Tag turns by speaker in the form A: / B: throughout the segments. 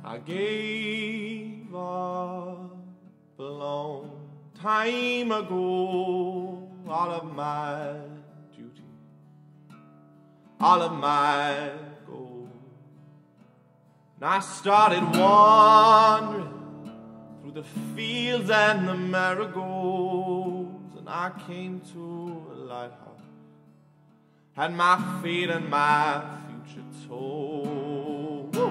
A: I gave up a long time ago, all of my duty, all of my gold. And I started wandering through the fields and the marigolds, and I came to a lighthouse, had my fate and my future told. Woo!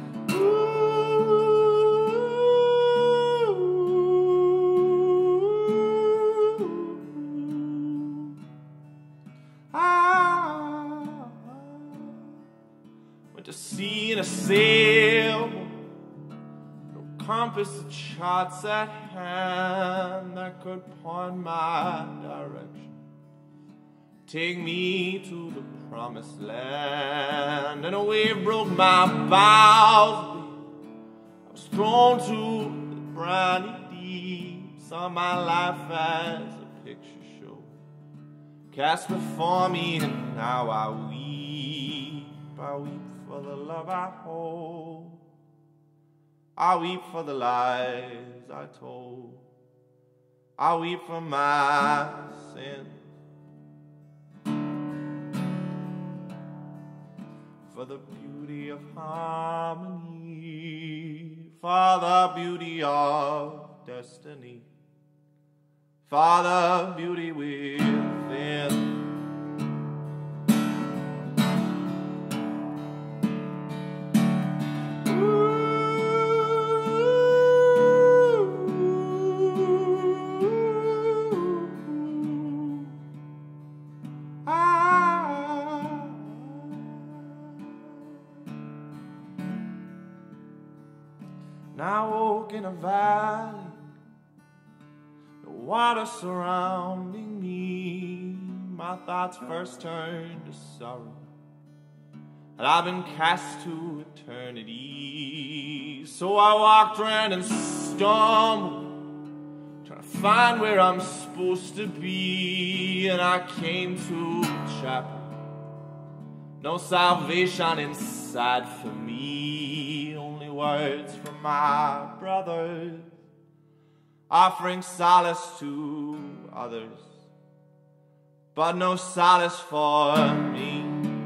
A: Went to sea in a sailboat, no compass or charts at hand that could point my direction, take me to the promised land. And a wave broke my bows, I was thrown to the briny deep, saw my life as a picture show cast before me, and now I weep for the love I hold, I weep for the lies I told, I weep for my sins, for the beauty of harmony, for the beauty of destiny, for the beauty within. Now woke in a valley, the water surrounding me, my thoughts first turned to sorrow, and I've been cast to eternity. So I walked around and stumbled, trying to find where I'm supposed to be, and I came to a chapel, no salvation inside for me, only words from my brothers, offering solace to others, but no solace for me.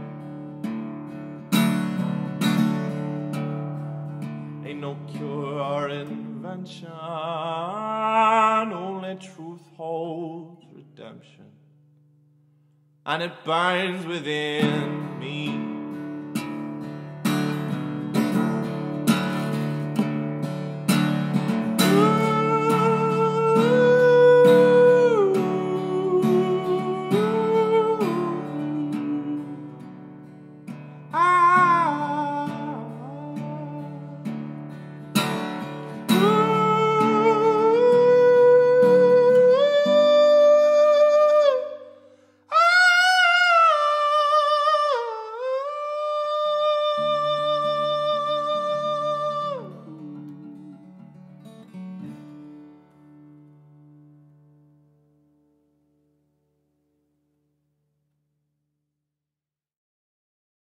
A: Ain't no cure or invention, only truth holds redemption, and it burns within me.